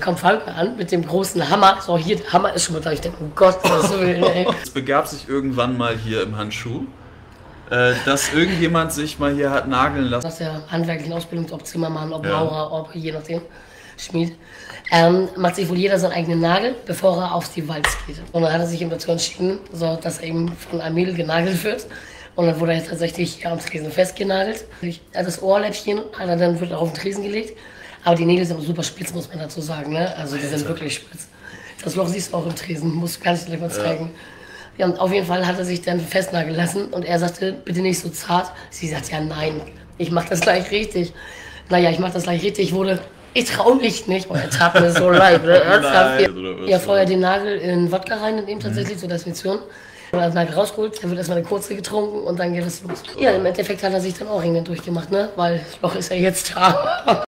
kommt Falco an mit dem großen Hammer. So, hier, der Hammer ist schon mal da. Ich denke, oh Gott, was so will, ey. Es begab sich irgendwann mal hier im Handschuh, dass irgendjemand sich mal hier hat nageln lassen. Aus der handwerklichen Ausbildung, ob Zimmermann, ob Maurer, ob je nachdem, Schmied, macht sich wohl jeder seinen eigenen Nagel, bevor er auf die Walz geht. Und dann hat er sich eben dazu entschieden, so, dass er eben von einem Mädel genagelt wird. Und dann wurde er tatsächlich hier am Tresen festgenagelt. Das Ohrläppchen hat er dann wird auf den Tresen gelegt. Aber die Nägel sind super spitz, muss man dazu sagen. Ne? Also die sind wirklich spitz. Das Loch siehst du auch im Tresen, muss gar nicht gleich mal zeigen. Ja, und auf jeden Fall hat er sich dann festnageln lassen und er sagte, bitte nicht so zart. Sie sagt, ja nein, ich mach das gleich richtig. Naja, ich mach das gleich richtig, ich trau mich nicht. Und er tat mir so leid. Ja, vorher den Nagel in Wodka rein, eben tatsächlich zur Desinfektion. Wenn er den Nagel rausgeholt, dann wird erstmal eine kurze getrunken und dann geht es los. Ja, im Endeffekt hat er sich dann auch irgendwie durchgemacht, ne? Weil das Loch ist ja jetzt da.